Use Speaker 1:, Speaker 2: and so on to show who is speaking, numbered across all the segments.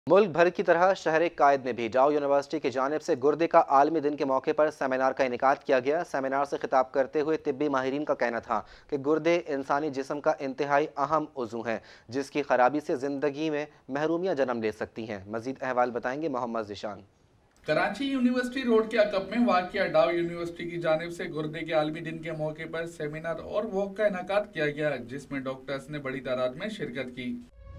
Speaker 1: मुल्क भर की तरह शहर कायद में भी जाओ यूनिवर्सिटी की जानिब से गुर्दे का आलमी दिन के मौके पर सेमिनार का इनेकाद किया गया। सेमिनार से खिताब करते हुए तिब्बी माहिरीन का कहना था कि गुर्दे इंसानी जिस्म का इंतहाई अहम उज़ू हैं, जिसकी खराबी से ज़िंदगी में महरूमियाँ जन्म ले सकती हैं। मज़ीद अहवाल बताएंगे मोहम्मद ज़िशान।
Speaker 2: कराची यूनिवर्सिटी रोड के अकब में वाक़िया डाव यूनिवर्सिटी की जानिब से गुर्दे के आलमी दिन के मौके पर सेमिनार और वॉक का इनेकाद किया गया, जिसमें डॉक्टर्स ने बड़ी तादाद में शिरकत की।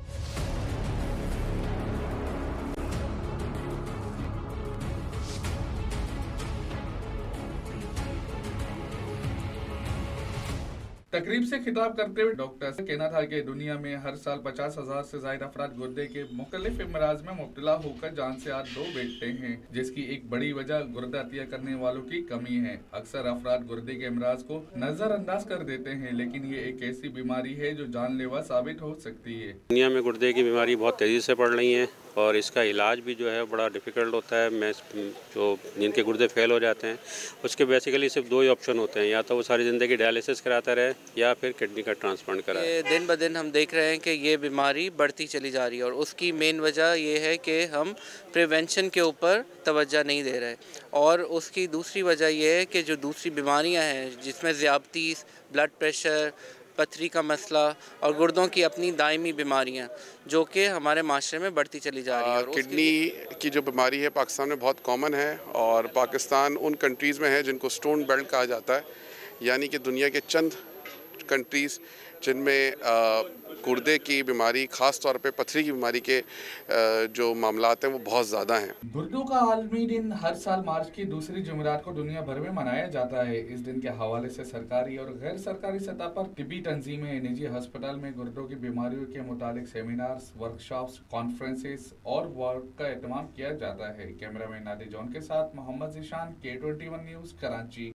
Speaker 2: तकरीब से खिताब करते हुए डॉक्टर का कहना था कि दुनिया में हर साल 50,000 से ज्यादा अफराद गुर्दे के मुख्तलिफ इमराज में मुब्तला होकर जान से हाथ धो बैठते हैं, जिसकी एक बड़ी वजह गुर्दा अतिया करने वालों की कमी है। अक्सर अफराद गुर्दे के इमराज को नजरअंदाज कर देते हैं, लेकिन ये एक ऐसी बीमारी है जो जानलेवा साबित हो सकती है।
Speaker 3: दुनिया में गुर्दे की बीमारी बहुत तेज़ी से बढ़ रही है और इसका इलाज भी जो है बड़ा डिफ़िकल्ट होता है। मैं जो जिनके गुर्दे फेल हो जाते हैं उसके बेसिकली सिर्फ दो ही ऑप्शन होते हैं, या तो वो सारी ज़िंदगी डायलिसिस कराता रहे या फिर किडनी का ट्रांसप्लांट कराए।
Speaker 4: दिन ब दिन हम देख रहे हैं कि ये बीमारी बढ़ती चली जा रही है और उसकी मेन वजह ये है कि हम प्रिवेंशन के ऊपर तवज्जो नहीं दे रहे, और उसकी दूसरी वजह ये है कि जो दूसरी बीमारियां हैं जिसमें ज़ियादतीस, ब्लड प्रेशर, पथरी का मसला और गुर्दों की अपनी दायमी बीमारियां जो कि हमारे माशरे में बढ़ती चली जा रही है।
Speaker 5: किडनी की जो बीमारी है पाकिस्तान में बहुत कॉमन है, और पाकिस्तान उन कंट्रीज़ में है जिनको स्टोन बेल्ट कहा जाता है, यानी कि दुनिया के चंद कंट्रीज़ जिनमें गुर्दे की बीमारी, ख़ास तौर पे पथरी की बीमारी के जो मामलात हैं वो बहुत ज़्यादा हैं।
Speaker 2: गुर्दों का आलमी दिन हर साल मार्च की दूसरी जुमेरात को दुनिया भर में मनाया जाता है। इस दिन के हवाले से सरकारी और गैर सरकारी सतह पर तिब्बी तंजीमें निजी अस्पताल में गुर्दों की बीमारियों के मुतालिक सेमिनार्स, वर्कशॉप्स, कॉन्फ्रेंसेस और वर्क का एहतमाम किया जाता है। कैमरामैन नादिर जॉन के साथ मोहम्मद ज़िशान, K21 न्यूज़, कराची।